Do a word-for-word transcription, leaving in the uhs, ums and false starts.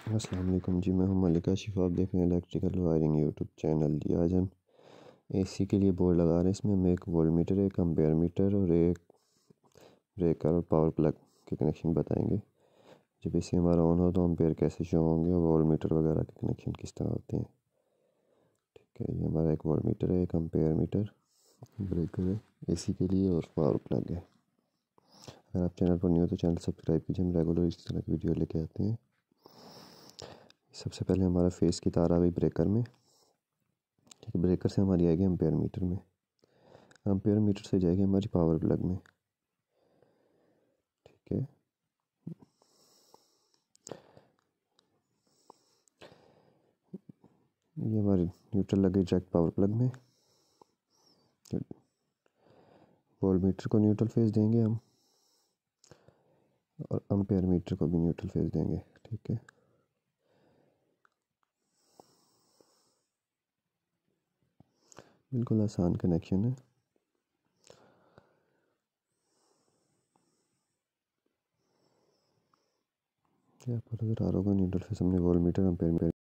अस्सलाम वालेकुम जी, मैं हूं मलिका शिफा। आप देख रहे हैं इलेक्ट्रिकल वायरिंग यूट्यूब चैनल जी। आज हम एसी के लिए बोर्ड लगा रहे हैं। इसमें हम एक वोल्ट मीटर, एक एम्पेयर मीटर और एक ब्रेकर और पावर प्लग के कनेक्शन बताएंगे। जब एसी हमारा ऑन हो तो एम्पेयर कैसे शो होंगे और वोल्ट मीटर वगैरह के कनेक्शन किस तरह होते हैं। ठीक है, ये हमारा एक वोल्ट मीटर है, एक एम्पेयर मीटर, ब्रेकर है एसी के लिए और पावर प्लग है। अगर आप चैनल पर न्यू हो तो चैनल सब्सक्राइब कीजिए, हम रेगुलर इस तरह की वीडियो लेके आते हैं। सबसे पहले हमारा फेस की तार आ गई ब्रेकर में। ठीक है, ब्रेकर से हमारी आएगी एम्पेयर मीटर में, एम्पेयर मीटर से जाएगी हमारी पावर प्लग में। ठीक है, ये हमारी न्यूट्रल लगी डायरेक्ट पावर प्लग में। वोल्ट मीटर को न्यूट्रल फेस देंगे हम और एम्पेयर मीटर को भी न्यूट्रल फेस देंगे। ठीक है, बिल्कुल आसान कनेक्शन है। आपको नजर आ रहा होगा न्यूट्रल फेस हमने वोल्ट मीटर एम्पेयर मीटर